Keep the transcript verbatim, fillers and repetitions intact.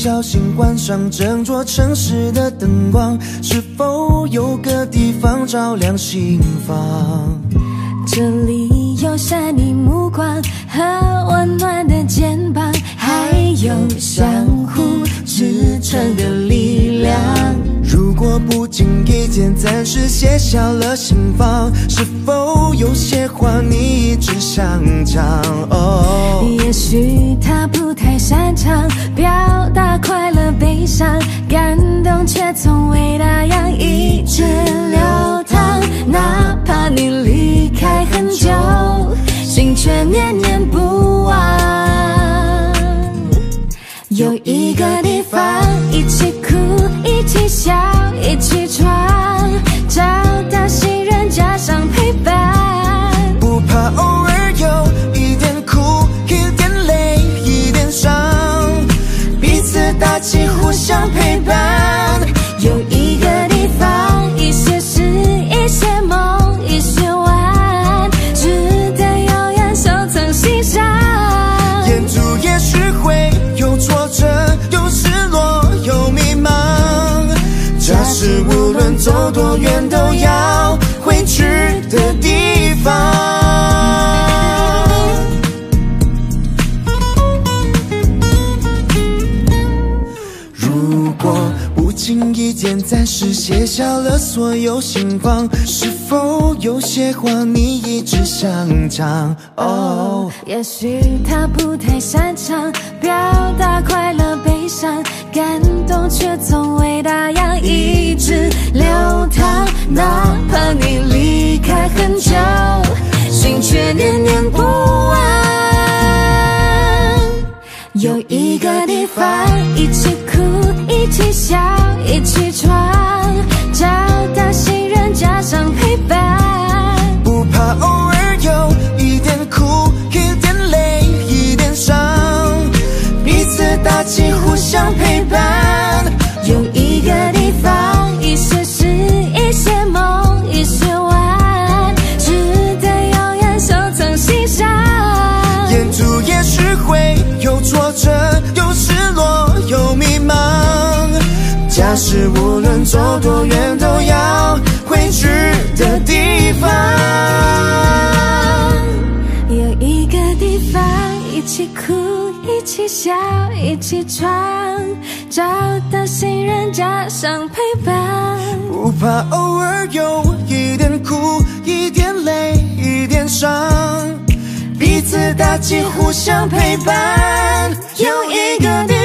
小心关上整座城市的灯光，是否有个地方照亮心房？ 这里有善意目光和温暖的肩膀，还有相互支撑的力量。 如果不经意间暂时写下了心房，是否有些话你一直想讲？哦， 也许他不太擅长表达快乐悲伤，感动却从未那样一直流淌。哪怕你离开很久，心却念念不忘。有一个地方，一起哭，一起笑，一起闯，找到信任加上陪伴， 不怕偶尔有一点苦，一点累，一点伤，彼此打气，互相陪伴。 有一个地方，一些事，一些梦，一些晚，值得永远收藏心上。 沿途也许会有挫折，有失落，有迷茫，假使无论走多远都要回去的地方。如果不经意间暂时写下了所有心房，是否有些话你一直想讲？哦， 也许他不太擅长表达快乐悲伤，感动却从未那样一直流淌。哪怕你离开很久，心却念念不忘。有一个地方，一起哭，一起笑，一起闯，找到信任加上陪伴， 不怕偶尔有一点苦，一点累，一点伤，彼此打气，互相陪伴。 有一个地方，一些事，一些梦，一些晚，值得永远收藏心上。 沿途也许会有挫折，有失落，有迷茫，假使无论走多远都要回去的地方。 有一个地方，一起哭，一起笑，一起闯，找到信任加上陪伴， 不怕偶尔有一点苦，一点累，一点伤，彼此打气，互相陪伴。有一个地